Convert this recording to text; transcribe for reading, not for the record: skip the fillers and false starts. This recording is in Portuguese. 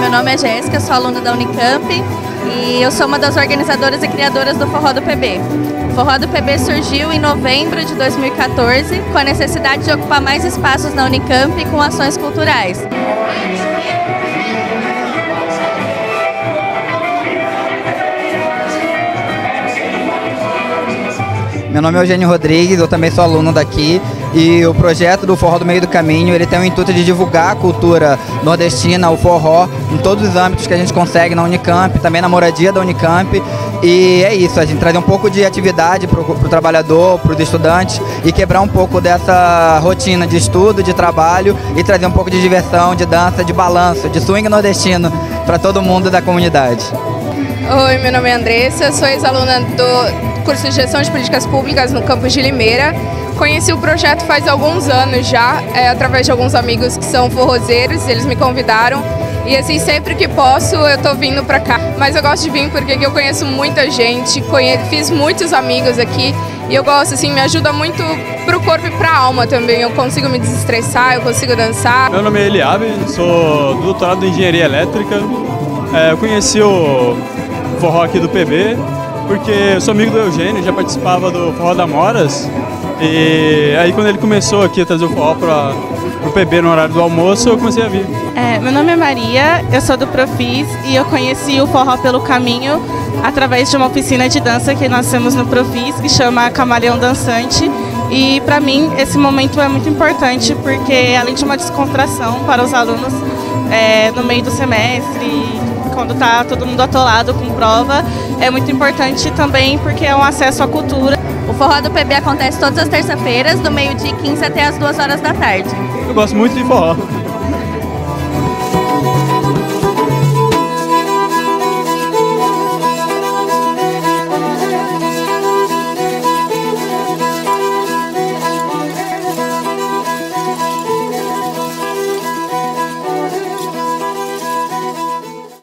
meu nome é Jéssica, sou aluna da Unicamp e eu sou uma das organizadoras e criadoras do Forró do PB. O Forró do PB surgiu em novembro de 2014 com a necessidade de ocupar mais espaços na Unicamp com ações culturais. Meu nome é Eugênio Rodrigues, eu também sou aluno daqui e o projeto do Forró do Meio do Caminho, ele tem o intuito de divulgar a cultura nordestina, o forró, em todos os âmbitos que a gente consegue na Unicamp, também na moradia da Unicamp. E é isso, a gente trazer um pouco de atividade para o trabalhador, para os estudantes e quebrar um pouco dessa rotina de estudo, de trabalho e trazer um pouco de diversão, de dança, de balanço, de swing nordestino para todo mundo da comunidade. Oi, meu nome é Andressa, sou ex-aluna do curso de Gestão de Políticas Públicas no campus de Limeira. Conheci o projeto faz alguns anos já, através de alguns amigos que são forrozeiros, eles me convidaram. E assim, sempre que posso, eu tô vindo pra cá. Mas eu gosto de vir porque aqui eu conheço muita gente, fiz muitos amigos aqui. E eu gosto, assim, me ajuda muito pro corpo e pra alma também. Eu consigo me desestressar, eu consigo dançar. Meu nome é Eliabe, sou do doutorado em Engenharia Elétrica. Eu conheci o forró aqui do PB, porque eu sou amigo do Eugênio, já participava do Forró da Moras. E aí quando ele começou aqui a trazer o forró pro PB no horário do almoço, eu comecei a vir. Meu nome é Maria, eu sou do Profis e eu conheci o forró pelo caminho através de uma oficina de dança que nós temos no Profis, que chama Camaleão Dançante. E para mim esse momento é muito importante porque além de uma descontração para os alunos no meio do semestre, quando está todo mundo atolado com prova, é muito importante também porque é um acesso à cultura. O Forró do PB acontece todas as terças-feiras, do meio-dia 15 até as 2 horas da tarde. Eu gosto muito de forró.